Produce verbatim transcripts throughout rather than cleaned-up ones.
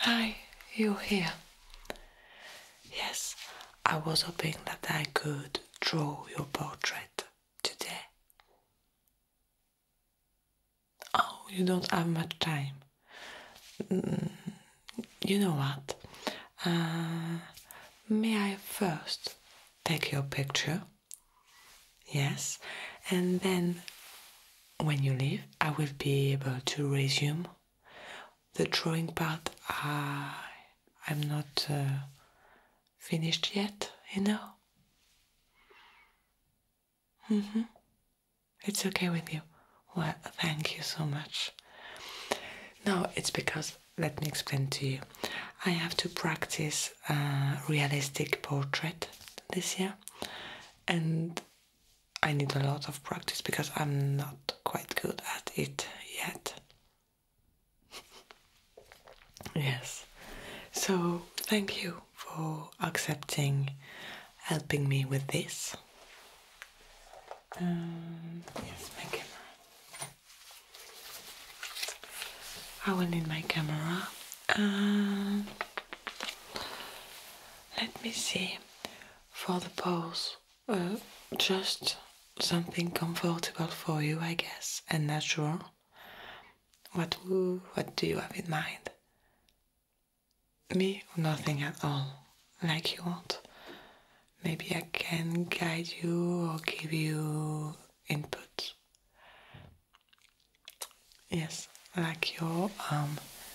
Hi, you here? Yes, I was hoping that I could draw your portrait today. Oh, you don't have much time. Mm, you know what? Uh, may I first take your picture? Yes, and then when you leave, I will be able to resume the drawing part. I, I'm not uh, finished yet, you know? Mm-hmm. It's okay with you. Well, thank you so much. No, it's because, let me explain to you. I have to practice a realistic portrait this year, and I need a lot of practice because I'm not quite good at it yet. Yes. So, thank you for accepting helping me with this. Um, yes, my camera. I will need my camera. Uh, let me see. For the pose, uh, just something comfortable for you, I guess, and natural. What what do you have in mind? Me? Nothing at all. Like you want. Maybe I can guide you or give you input. Yes, like your arm.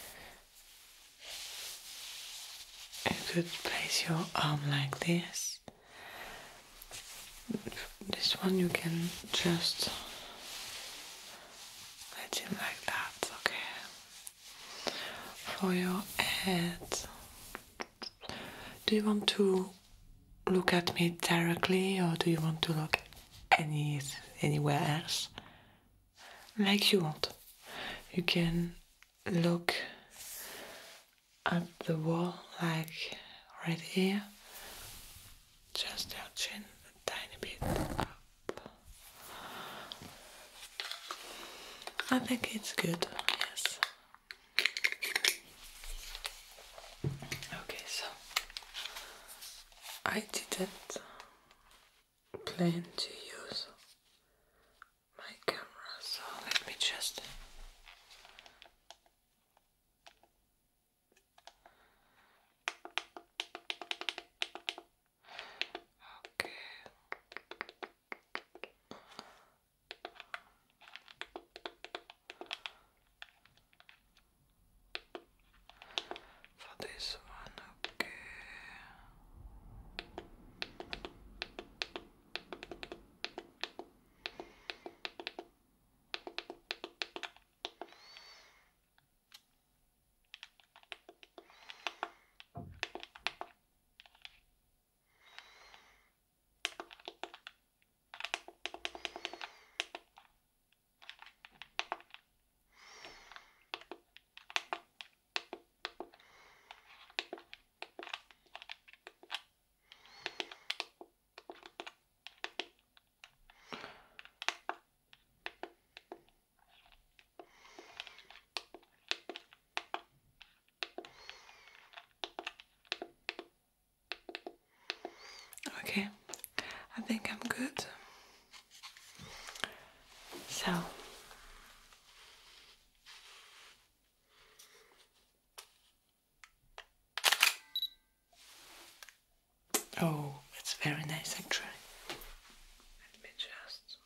You could place your arm like this. This one you can just let it like that, okay? For your head, do you want to look at me directly or do you want to look any anywhere else? Like you want. You can look at the wall like right here. Just your chin a tiny bit up. I think it's good, yes. Okay, so I didn't plan to use my camera, so let me just okay. For this one, okay. Okay, I think I'm good. So, oh, it's very nice actually. Let me just.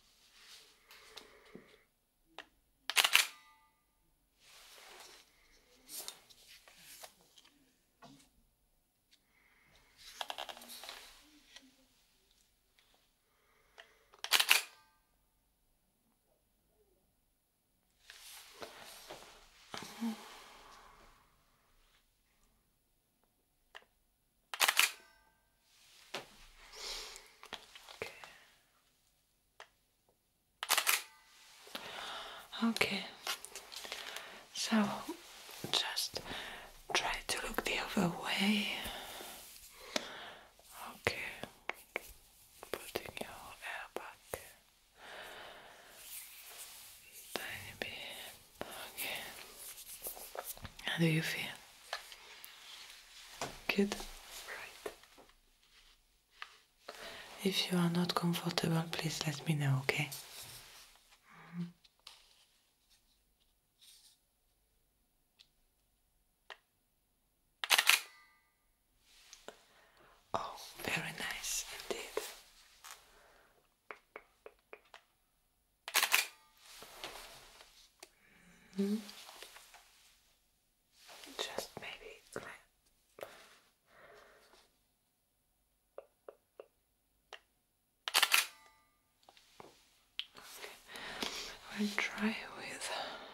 Okay, so just try to look the other way. Okay, putting your hair back tiny bit. Okay, how do you feel? Good. Right. If you are not comfortable, please let me know, okay? Mm-hmm. Oh, very nice indeed. Mm-hmm. Just maybe like okay. We'll try with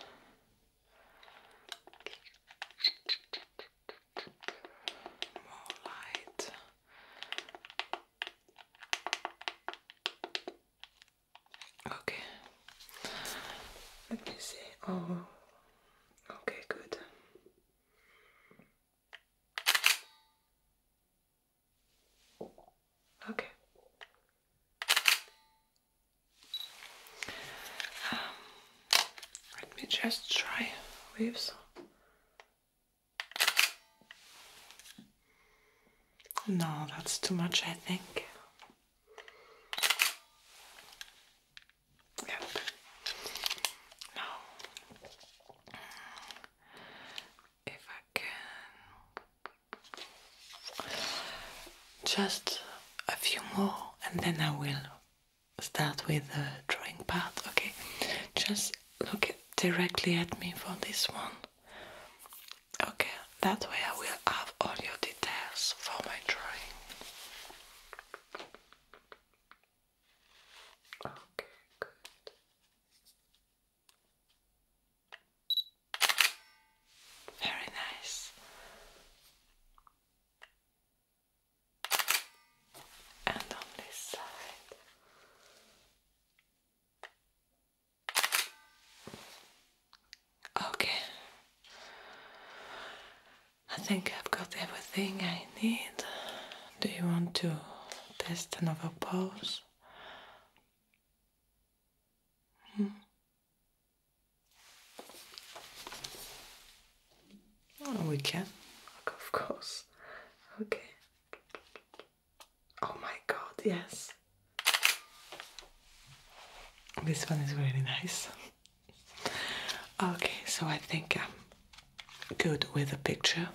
more light. Okay. Let me see. Oh, okay, good. Okay. Um, let me just try with some. No, that's too much, I think. Yep. No. If I can. Just a few more, and then I will start with the drawing part, okay? Just look directly at me for this one. Okay, that way I will have all your details for my drawing. Okay, good. Very nice. And on this side. Okay. I think I've got everything I need. Do you want to test another pose? Hmm. Oh, we can, of course. Okay. Oh my god, yes. This one is really nice. Okay, so I think I'm good with the picture.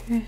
Okay.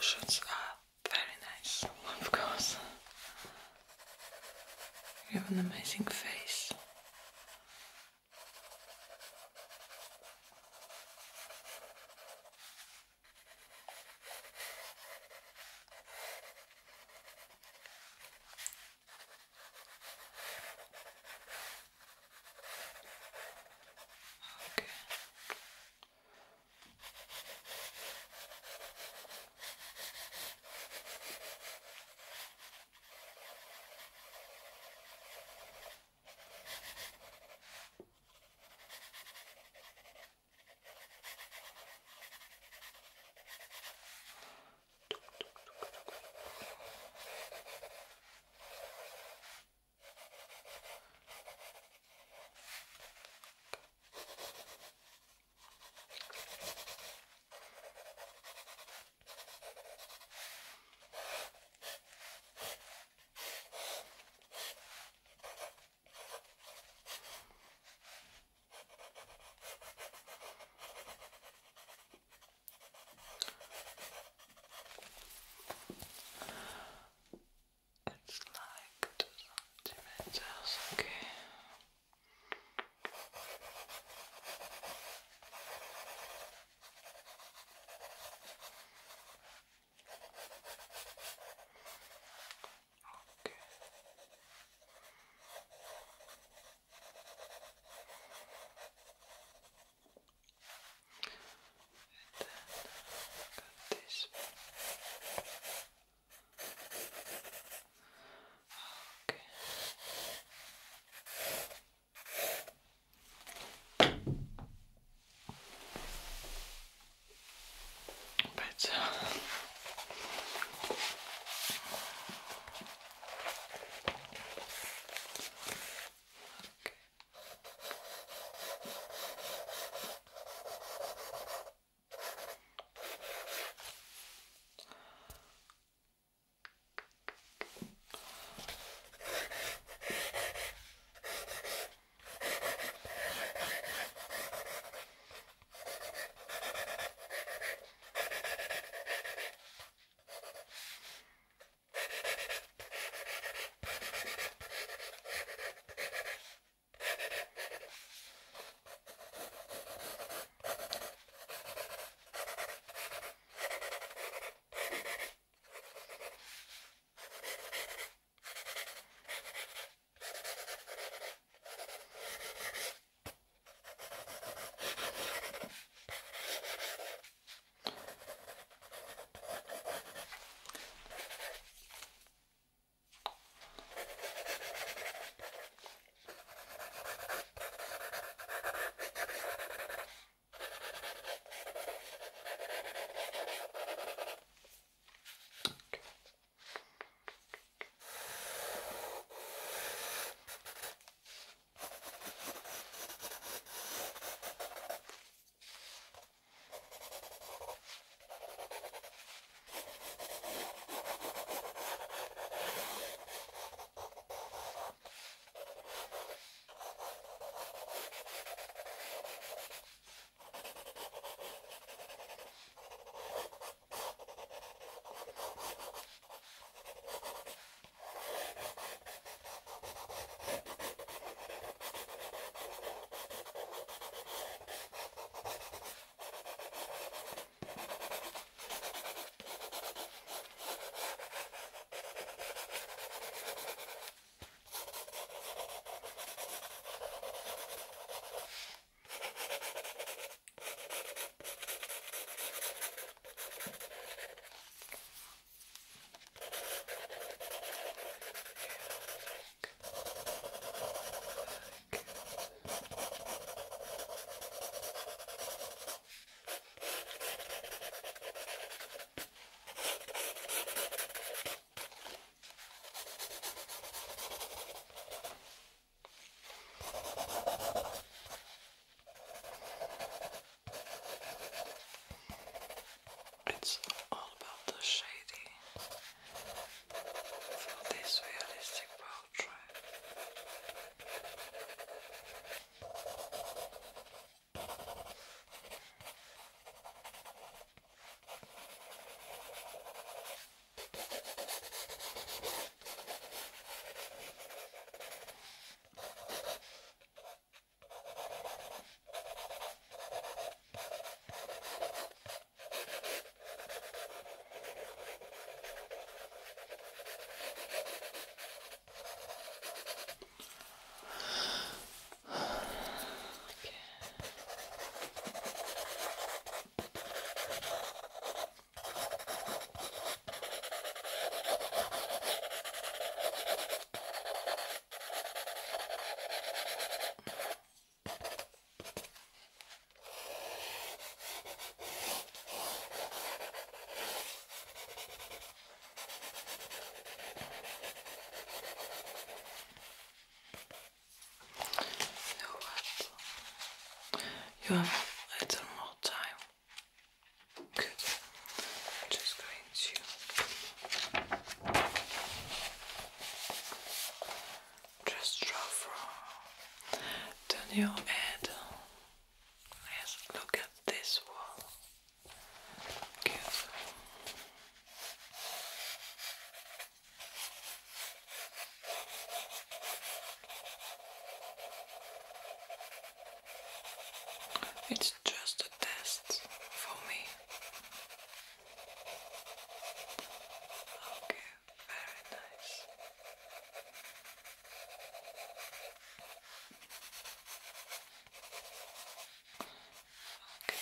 lotions are very nice, of course. You have an amazing face. Okay. You have a little more time. Good. Just going to just draw from. Turn your head. Yes, look at this wall. Good. It's just a test for me. Okay, very nice. Okay.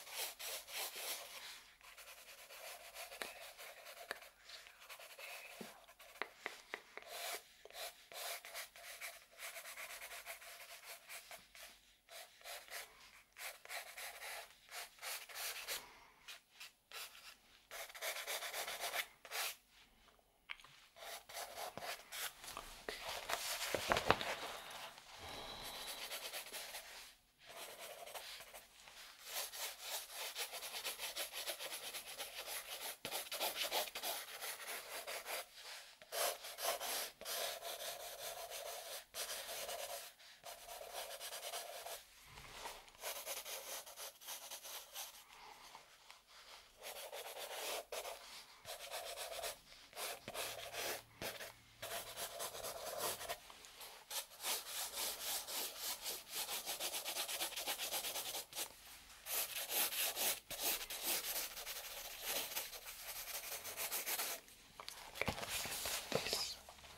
This.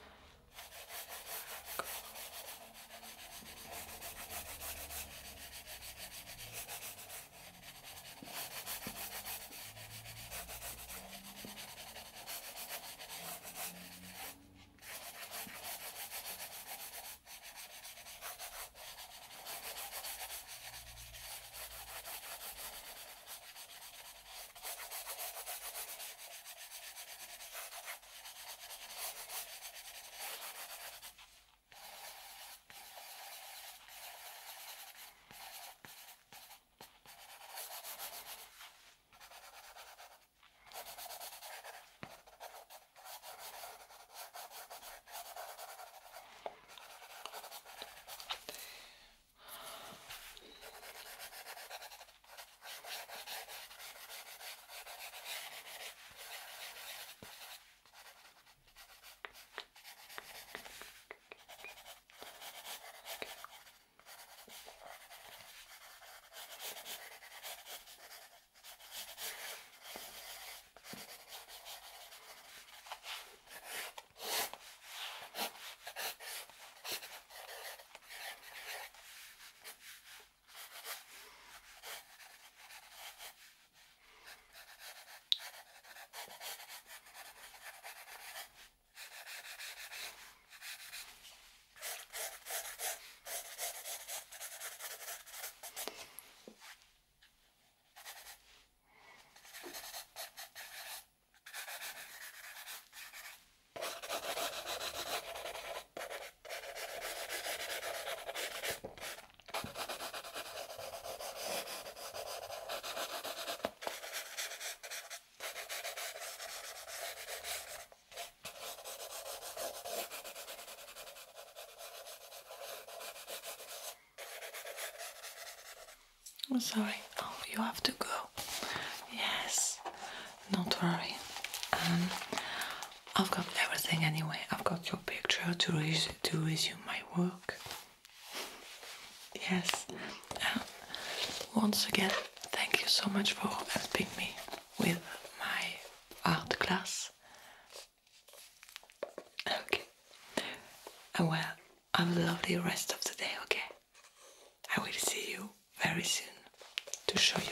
I'm sorry. Oh, you have to go. Yes. Don't worry. Um, I've got everything anyway. I've got your picture to res to resume my work. Yes. Uh, once again, thank you so much for helping me with my art class. Okay. Uh, well, have a lovely rest of the day, okay? I will see you very soon to show you